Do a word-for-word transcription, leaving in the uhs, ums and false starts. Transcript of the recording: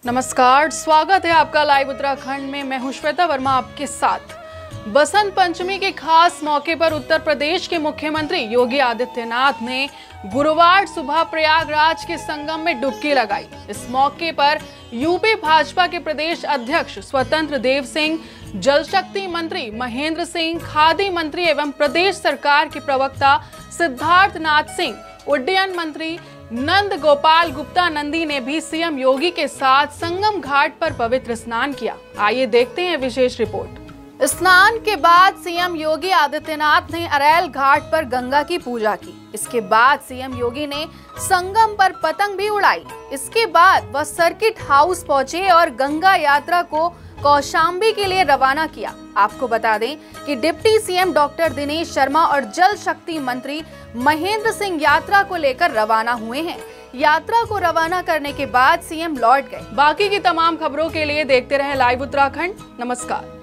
नमस्कार, स्वागत है आपका लाइव उत्तराखंड में। मैं हूं श्वेता वर्मा आपके साथ। बसंत पंचमी के खास मौके पर उत्तर प्रदेश के मुख्यमंत्री योगी आदित्यनाथ ने गुरुवार सुबह प्रयागराज के संगम में डुबकी लगाई। इस मौके पर यूपी भाजपा के प्रदेश अध्यक्ष स्वतंत्र देव सिंह, जल शक्ति मंत्री महेंद्र सिंह, खादी मंत्री एवं प्रदेश सरकार के प्रवक्ता सिद्धार्थ नाथ सिंह, उड्डयन मंत्री नंद गोपाल गुप्ता नंदी ने भी सीएम योगी के साथ संगम घाट पर पवित्र स्नान किया। आइए देखते हैं विशेष रिपोर्ट। स्नान के बाद सीएम योगी आदित्यनाथ ने अरैल घाट पर गंगा की पूजा की। इसके बाद सीएम योगी ने संगम पर पतंग भी उड़ाई। इसके बाद वह सर्किट हाउस पहुंचे और गंगा यात्रा को कौशाम्बी के लिए रवाना किया। आपको बता दें कि deputy CM doctor Dinesh Sharma और जल शक्ति मंत्री महेंद्र सिंह यात्रा को लेकर रवाना हुए हैं। यात्रा को रवाना करने के बाद सीएम लौट गए। बाकी की तमाम खबरों के लिए देखते रहें लाइव उत्तराखंड। नमस्कार।